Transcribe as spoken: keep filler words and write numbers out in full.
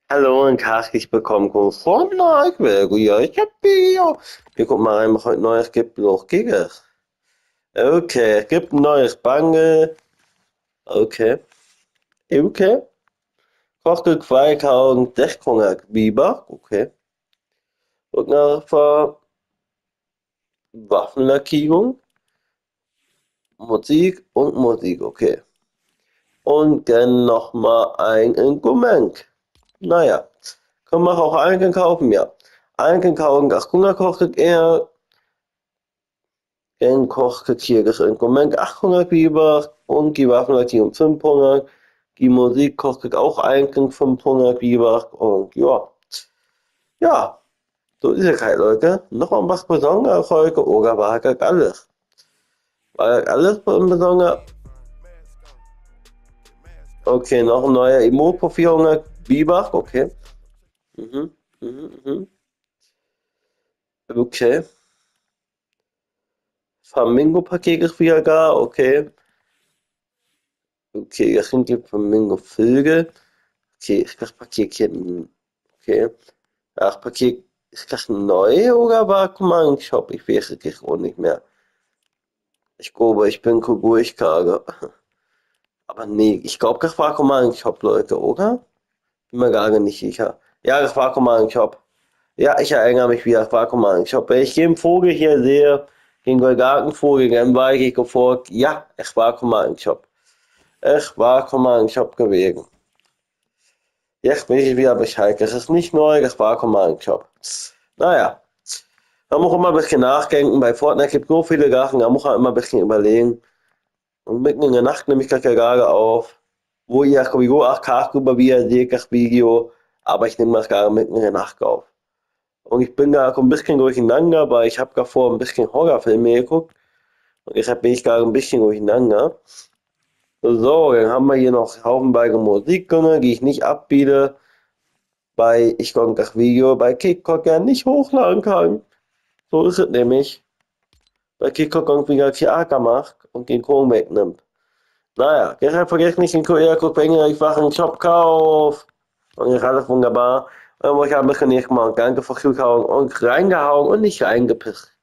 Hallo und herzlich willkommen von Nike. Ja, ich hab hier. Wir gucken mal rein, was heute Neues gibt. Los geht's. Okay, es gibt ein neues Bange. Okay, okay. Kochte zweitausend sechshundert Biber. Okay. Und nach Waffenlackierung, Musik und Musik. Okay. Und dann nochmal ein Instrument. Naja, können wir auch einen kaufen? Ja. Einen kaufen, achthundert kostet er. En kostet hier das Instrument achthundert Biber und die Waffenlackierung fünfhundert. Die Musik kostet auch eigentlich fünfhundert Biber und ja, ja, so ist es halt, Leute. Noch mal was Besonderes heute oder war das alles? War das alles besonders? Okay, noch ein neuer Emote für vierhundert Biber, okay. Mhm, mhm, mhm. Okay. Flamingo-Paket ist wieder da, okay. Okay, das sind die Flamingo-Vögel. Okay, ist das Paket hier, okay. Ach, Paket, ist das neu oder war Command Shop? Ich weiß es auch nicht mehr. Ich glaube, ich bin Kugurchkage. Aber nee, ich glaube, das war Command Shop, Leute, oder? Bin mir gar nicht sicher. Ja, das war Command Shop. Ja, ich erinnere mich wieder, das war Command Shop. Wenn ich den Vogel hier sehe, den Gartenvogel, dann weiß ich sofort, ja, es war Command Shop. Es war Command Shop gewesen. Jetzt weiß ich wieder Bescheid. Das ist nicht neu, das war Command Shop. Naja. Da muss man immer ein bisschen nachdenken. Bei Fortnite gibt es so viele Sachen, da muss man immer ein bisschen überlegen. Und mitten in der Nacht nehme ich das ja gerade auf, wo ihr sowieso auch tagsüber wieder seht, das Video. Aber ich nehme das gerade mitten in der Nacht auf. Und ich bin da so ein bisschen durcheinander, weil ich habe davor ein bisschen Horrorfilme geguckt. Und deshalb bin ich gerade ein bisschen durcheinander. So, dann haben wir hier noch haufenweise Musik, die ich nicht abbiete, weil ich das Video bei TikTok ja nicht hochladen kann. So ist es nämlich. Weil TikTok irgendwie gar keinen Acker macht und den Kuchen wegnimmt. Naja, deshalb vergesst nicht den Q R-Code, wenn ihr euch einen Shop kauft. Und ist alles wunderbar. Und ich habe ein bisschen nicht gemacht. Danke fürs Zuschauen und reingehauen und nicht reingepisst.